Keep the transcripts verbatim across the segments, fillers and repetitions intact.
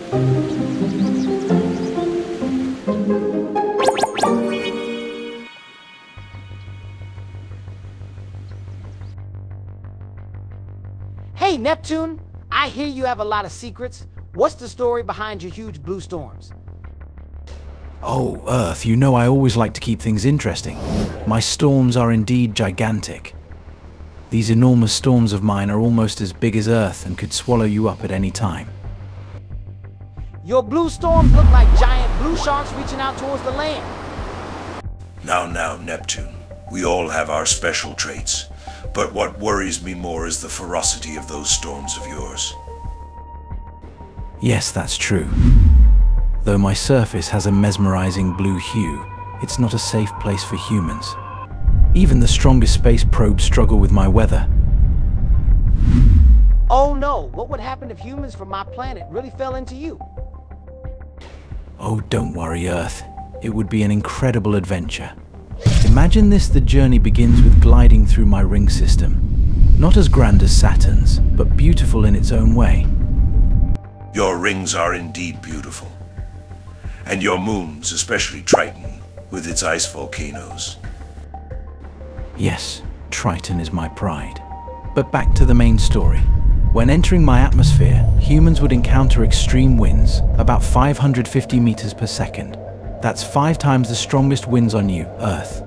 Hey, Neptune, I hear you have a lot of secrets. What's the story behind your huge blue storms? Oh, Earth, you know I always like to keep things interesting. My storms are indeed gigantic. These enormous storms of mine are almost as big as Earth and could swallow you up at any time. Your blue storms look like giant blue sharks reaching out towards the land. Now, now, Neptune, we all have our special traits. But what worries me more is the ferocity of those storms of yours. Yes, that's true. Though my surface has a mesmerizing blue hue, it's not a safe place for humans. Even the strongest space probes struggle with my weather. Oh no, what would happen if humans from my planet really fell into you? Oh, don't worry, Earth. It would be an incredible adventure. Imagine this: the journey begins with gliding through my ring system. Not as grand as Saturn's, but beautiful in its own way. Your rings are indeed beautiful. And your moons, especially Triton, with its ice volcanoes. Yes, Triton is my pride. But back to the main story. When entering my atmosphere, humans would encounter extreme winds, about five hundred fifty meters per second. That's five times the strongest winds on you, Earth.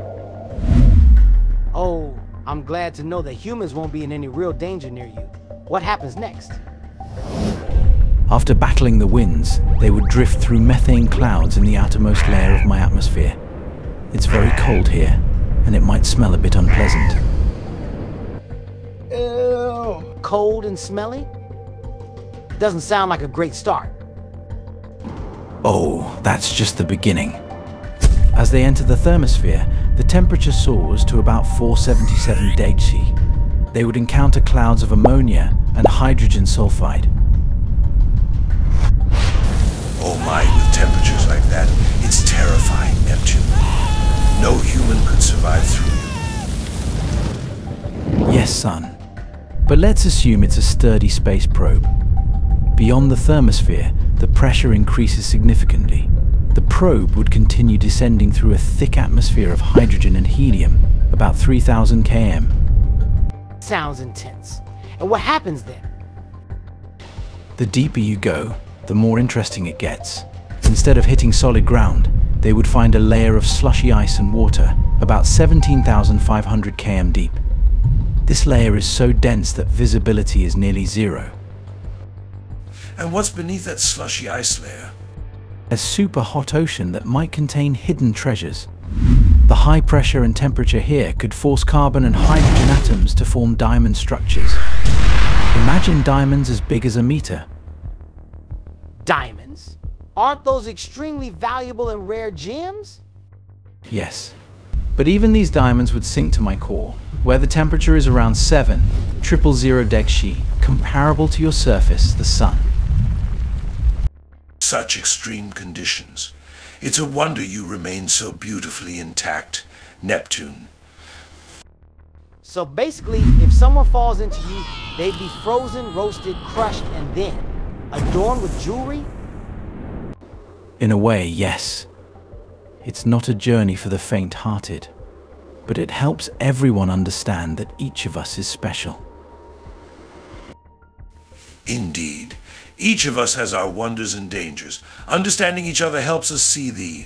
Oh, I'm glad to know that humans won't be in any real danger near you. What happens next? After battling the winds, they would drift through methane clouds in the outermost layer of my atmosphere. It's very cold here, and it might smell a bit unpleasant. Ew. Cold and smelly? Doesn't sound like a great start. Oh, that's just the beginning. As they enter the thermosphere, the temperature soars to about four hundred seventy-seven degrees C. They would encounter clouds of ammonia and hydrogen sulfide. Oh my, with temperatures like that, it's terrifying, Neptune. No human could survive through you. Yes, son. But let's assume it's a sturdy space probe. Beyond the thermosphere, the pressure increases significantly. The probe would continue descending through a thick atmosphere of hydrogen and helium, about three thousand kilometers. Sounds intense. And what happens then? The deeper you go, the more interesting it gets. Instead of hitting solid ground, they would find a layer of slushy ice and water, about seventeen thousand five hundred kilometers deep. This layer is so dense that visibility is nearly zero. And what's beneath that slushy ice layer? A super hot ocean that might contain hidden treasures. The high pressure and temperature here could force carbon and hydrogen atoms to form diamond structures. Imagine diamonds as big as a meter. Diamonds? Aren't those extremely valuable and rare gems? Yes. But even these diamonds would sink to my core, where the temperature is around seven triple zero degrees C, comparable to your surface, the sun. Such extreme conditions. It's a wonder you remain so beautifully intact, Neptune. So basically, if someone falls into you, they'd be frozen, roasted, crushed, and then adorned with jewelry? In a way, yes. It's not a journey for the faint-hearted, but it helps everyone understand that each of us is special. Indeed. Each of us has our wonders and dangers. Understanding each other helps us see the...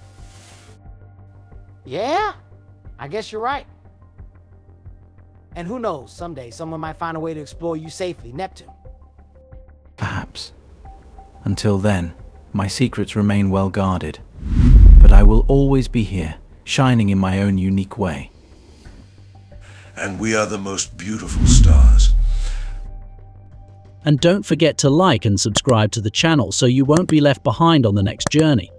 Yeah, I guess you're right. And who knows, someday someone might find a way to explore you safely, Neptune. Perhaps. Until then, my secrets remain well guarded. But I will always be here, shining in my own unique way. And we are the most beautiful stars. And don't forget to like and subscribe to the channel so you won't be left behind on the next journey.